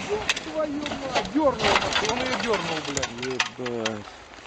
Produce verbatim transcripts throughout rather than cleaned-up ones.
Твою мать, дернул, он ее дернул, блядь. Ебать.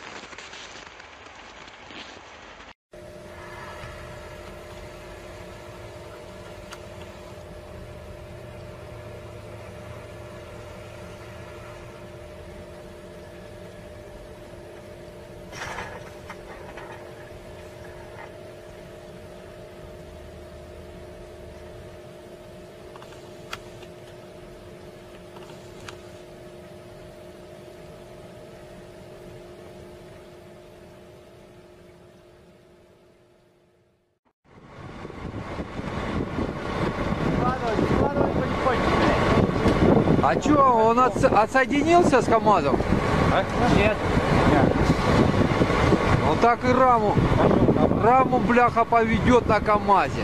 А чё, он от, отсоединился с КамАЗом? А? Нет. Нет. Ну так и раму, раму, бляха, поведет на КамАЗе.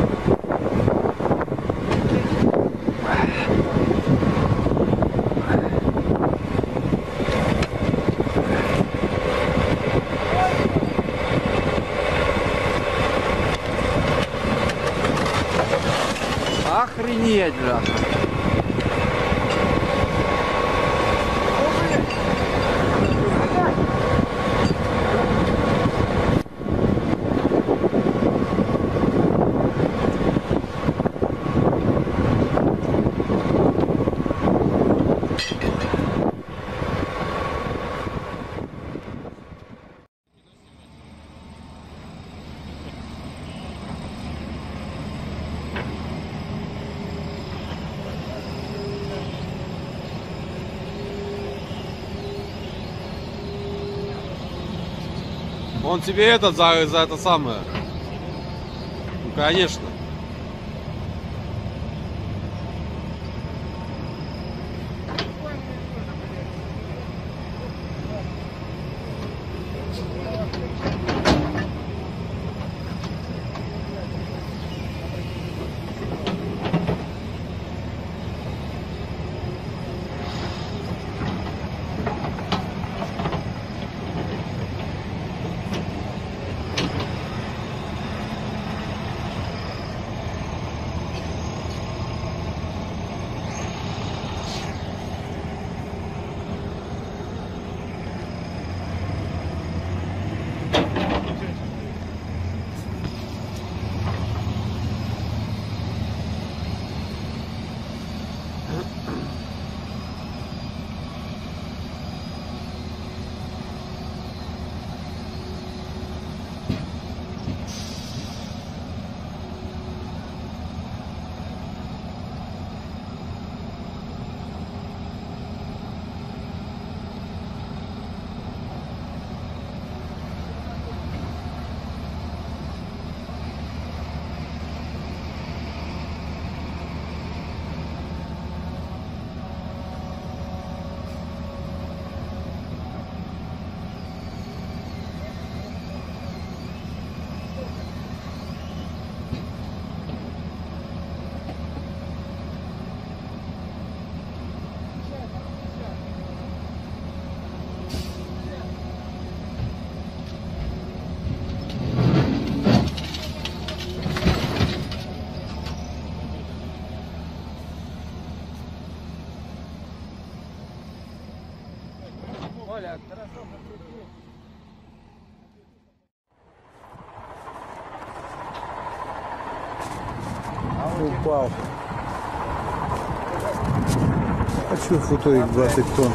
Охренеть, бляха. Он тебе этот за, за это самое. Ну, конечно. Упал. Хочу футовик двадцать тонн.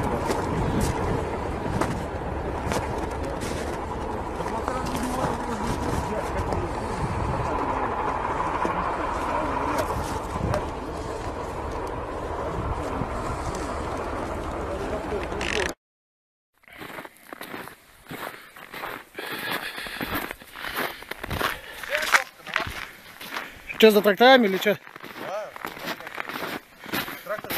Что, за тракторами или что? Да. Трактор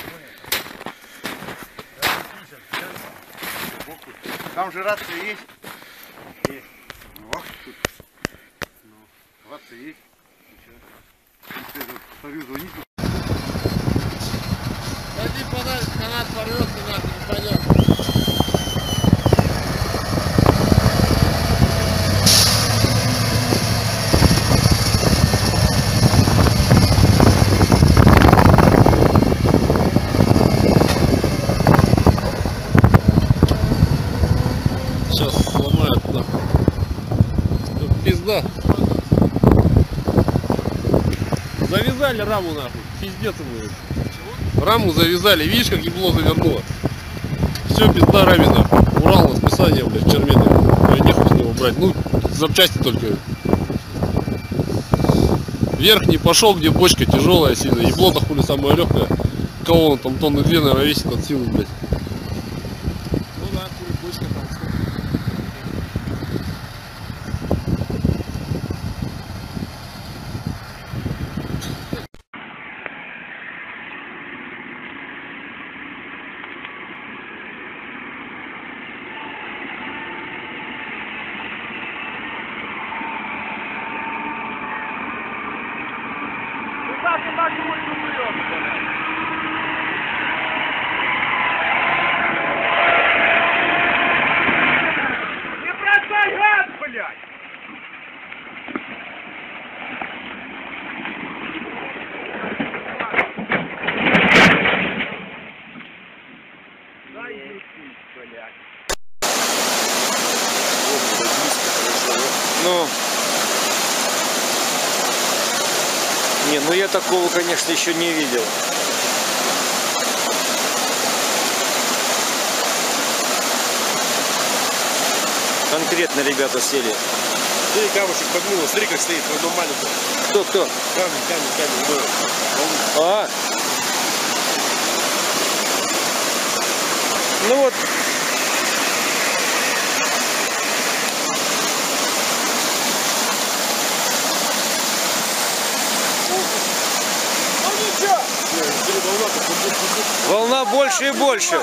Там же рация есть? Есть. Вот тут. Ну, рация есть. Смотрю, звонить. Пойди подальше, канат порвется, нахуй, не пойдет. сейчас сломают нахуй. Тут пизда. Завязали раму нахуй. Пиздец будет. Раму завязали. Видишь, как ебло завернуло. Все, пизда раме нахуй. Урал на списание, блядь, чермены. Нехуй с него брать. Ну, запчасти только. Вверх не пошел, где бочка тяжелая сильно. Ебло-то хули самое легкое. Кого он там тонны две, наверное, весит от силы, блядь. Ну да, хули бочка там. Ну, не, ну я такого, конечно, еще не видел. Конкретно ребята сели. Смотри, камушек подмыло, смотри, как стоит, в одном маленьком. Кто, кто? Камень, камень, камень, был. А. Ну вот. Волна больше и больше.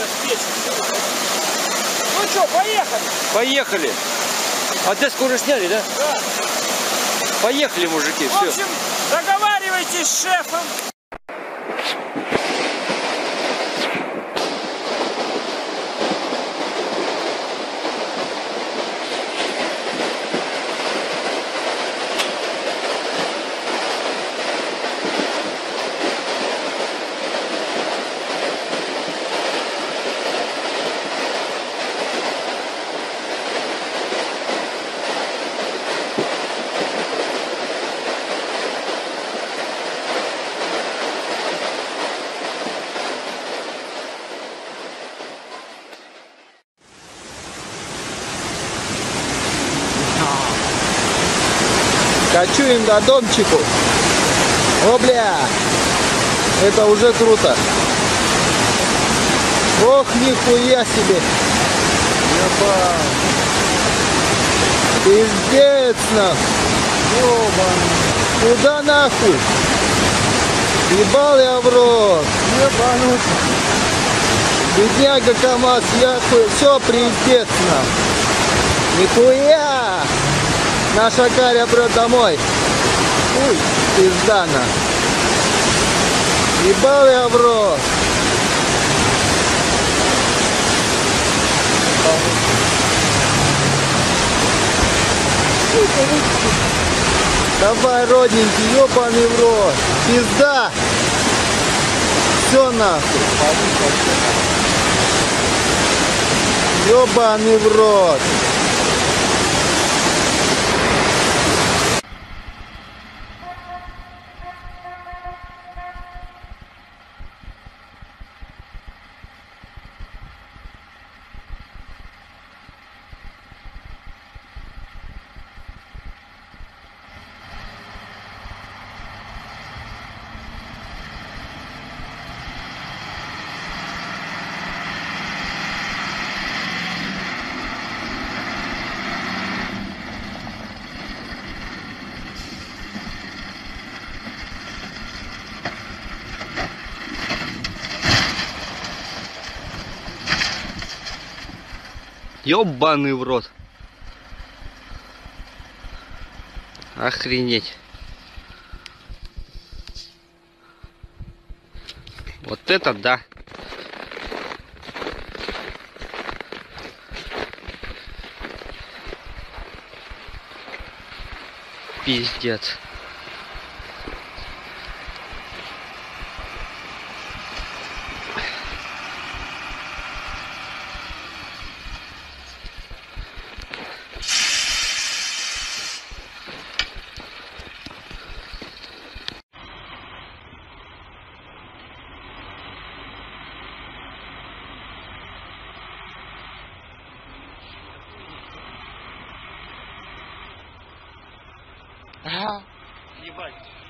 Ну что, поехали? Поехали. А деску уже сняли, да? Да. Поехали, мужики, В все. общем, договаривайтесь с шефом. Качуем до домчику. О, бля. Это уже круто. Ох, нихуя себе. Ебать. Пиздец нахуй. Ёбаный. Куда нахуй? Ебал я в рот. Ебанут. Бедняга КамАЗ, я хуй. Все, пиздец нахуй. Нихуя. Наша Каря прет домой. Ой, пизда на. Ебал я в рот. Давай, родненький, ебаный в рот. Пизда. Все нахуй. Ебаный в рот. Ёбаный в рот. Охренеть. Вот это да. Пиздец. Ебать.